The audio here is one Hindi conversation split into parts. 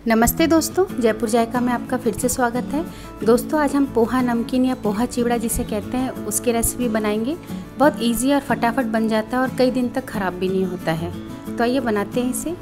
नमस्ते दोस्तों, जयपुर जायका में आपका फिर से स्वागत है। दोस्तों आज हम पोहा नमकीन या पोहा चिवड़ा जिसे कहते हैं उसकी रेसिपी बनाएंगे। बहुत इजी और फटाफट बन जाता है और कई दिन तक ख़राब भी नहीं होता है। तो आइए बनाते हैं इसे।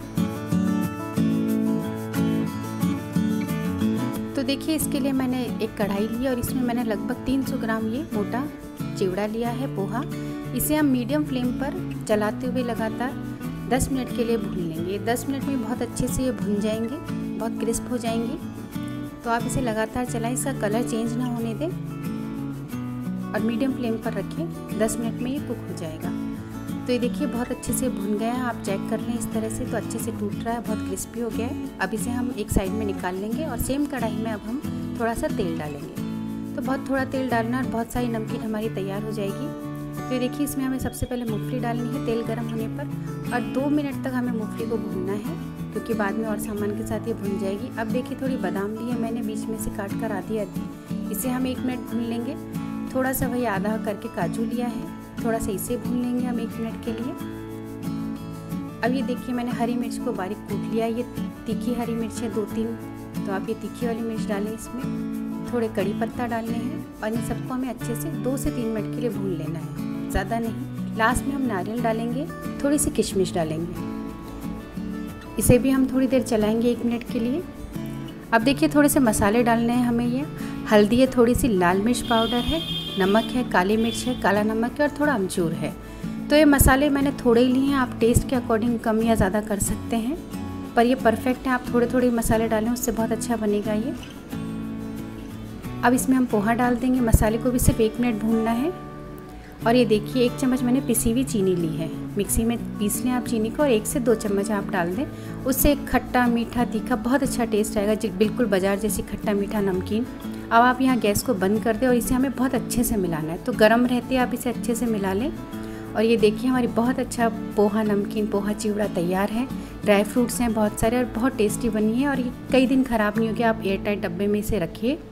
तो देखिए, इसके लिए मैंने एक कढ़ाई ली और इसमें मैंने लगभग 300 ग्राम ये मोटा चिवड़ा लिया है पोहा। इसे हम मीडियम फ्लेम पर चलाते हुए लगातार 10 मिनट के लिए भून लेंगे। 10 मिनट में बहुत अच्छे से ये भुन जाएंगे, बहुत क्रिस्प हो जाएंगे। तो आप इसे लगातार चलाएं, इसका कलर चेंज ना होने दें और मीडियम फ्लेम पर रखें। 10 मिनट में ये कुक हो जाएगा। तो ये देखिए बहुत अच्छे से भुन गया है। आप चेक कर लें इस तरह से, तो अच्छे से टूट रहा है, बहुत क्रिस्पी हो गया है। अब इसे हम एक साइड में निकाल लेंगे और सेम कढ़ाई में अब हम थोड़ा सा तेल डालेंगे। तो बहुत थोड़ा तेल डालना और बहुत सारी नमकीन हमारी तैयार हो जाएगी। तो ये देखिए, इसमें हमें सबसे पहले मूंगफली डालनी है तेल गर्म होने पर और 2 मिनट तक हमें मूंगफली को भूनना है, क्योंकि बाद में और सामान के साथ ये भुन जाएगी। अब देखिए थोड़ी बादाम ली है मैंने, बीच में से काट कर आधी, इसे हम 1 मिनट भून लेंगे। थोड़ा सा वही आधा करके काजू लिया है, थोड़ा सा इसे भून लेंगे हम 1 मिनट के लिए। अब ये देखिए मैंने हरी मिर्च को बारीक कूट लिया। ये तीखी हरी मिर्च है 2-3, तो आप ये तीखी वाली मिर्च डालें। इसमें थोड़े कड़ी पत्ता डालने हैं और इन सबको हमें अच्छे से 2 से 3 मिनट के लिए भून लेना है, ज़्यादा नहीं। लास्ट में हम नारियल डालेंगे, थोड़ी सी किशमिश डालेंगे। इसे भी हम थोड़ी देर चलाएंगे 1 मिनट के लिए। अब देखिए थोड़े से मसाले डालने हैं हमें। ये हल्दी है, थोड़ी सी लाल मिर्च पाउडर है, नमक है, काली मिर्च है, काला नमक है और थोड़ा अमचूर है। तो ये मसाले मैंने थोड़े ही लिए हैं, आप टेस्ट के अकॉर्डिंग कम या ज़्यादा कर सकते हैं, पर ये परफेक्ट है। आप थोड़े थोड़े मसाले डालें, उससे बहुत अच्छा बनेगा ये। अब इसमें हम पोहा डाल देंगे। मसाले को भी सिर्फ 1 मिनट भूनना है। और ये देखिए 1 चम्मच मैंने पिसी हुई चीनी ली है, मिक्सी में पीस लें आप चीनी को और 1 से 2 चम्मच आप डाल दें। उससे खट्टा मीठा तीखा बहुत अच्छा टेस्ट आएगा, बिल्कुल बाजार जैसी खट्टा मीठा नमकीन। अब आप यहाँ गैस को बंद कर दें और इसे हमें बहुत अच्छे से मिलाना है। तो गर्म रहते आप इसे अच्छे से मिला लें। और ये देखिए हमारी बहुत अच्छा पोहा नमकीन पोहा चिवड़ा तैयार है। ड्राई फ्रूट्स हैं बहुत सारे और बहुत टेस्टी बनी है और ये कई दिन ख़राब नहीं होगी। आप एयर टाइट डब्बे में इसे रखिए।